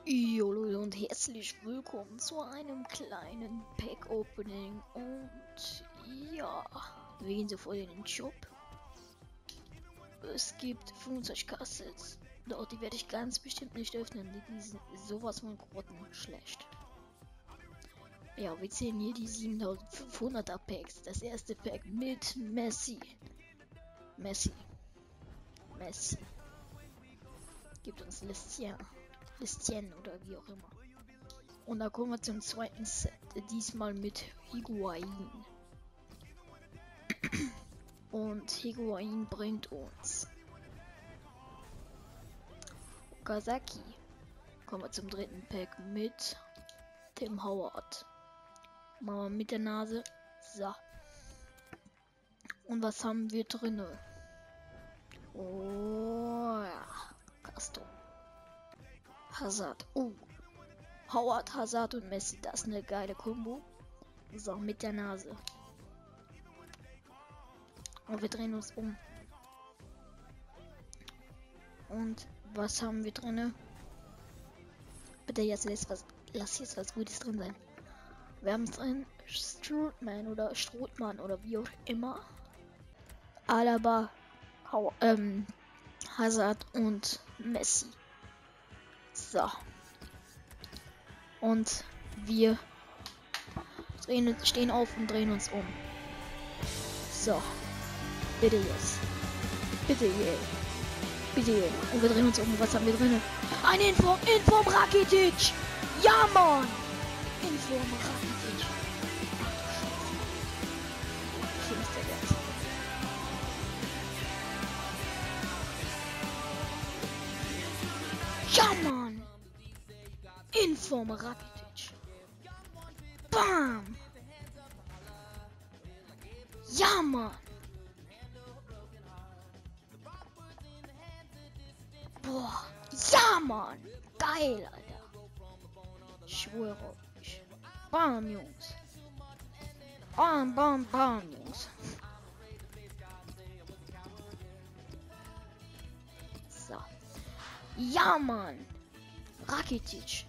Jo Leute und herzlich willkommen zu einem kleinen Pack-Opening und ja, wir gehen sofort in den Shop. Es gibt 25 Cassettes, doch die werde ich ganz bestimmt nicht öffnen, die sind sowas von grottenschlecht. Ja, wir zählen hier die 7500er Packs, das erste Pack mit Messi. Gibt uns Listien oder wie auch immer. Und da kommen wir zum zweiten Set, diesmal mit Higuain. Und Higuain bringt uns Okazaki. Kommen wir zum dritten Pack mit Tim Howard. Machen wir mit der Nase. So. Und was haben wir drinne? Oh ja. Castro. Hazard. Oh. Howard, Hazard und Messi. Das ist eine geile Kombo. So, mit der Nase. Und wir drehen uns um. Und was haben wir drinne? Bitte jetzt lass jetzt was Gutes drin sein. Wir haben drin Strootman oder wie auch immer. Alaba, Hazard und Messi. So. Und wir stehen auf und drehen uns um. So. Bitte jetzt. Bitte je. Bitte je. Und wir drehen uns um. Was haben wir drin? Ein Inform Rakitic! Ja, Mann! Inform Rakitic. Schön ist der Wert. Ja, Mann! Inform Rakitic. Bam! Ja, Mann! Boah, ja, Mann! Geil, Alter! Ich schwöre euch. Bam, Jungs! Bam, bam, bam, Jungs! So. Ja, Mann! Rakitic!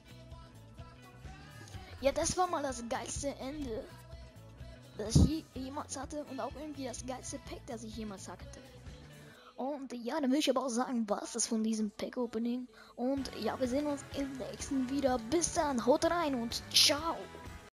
Ja, das war mal das geilste Ende, das ich jemals hatte und auch irgendwie das geilste Pack, das ich jemals hatte. Und ja, dann will ich aber auch sagen, was das von diesem Pack-Opening. Und ja, wir sehen uns im nächsten wieder. Bis dann, haut rein und ciao!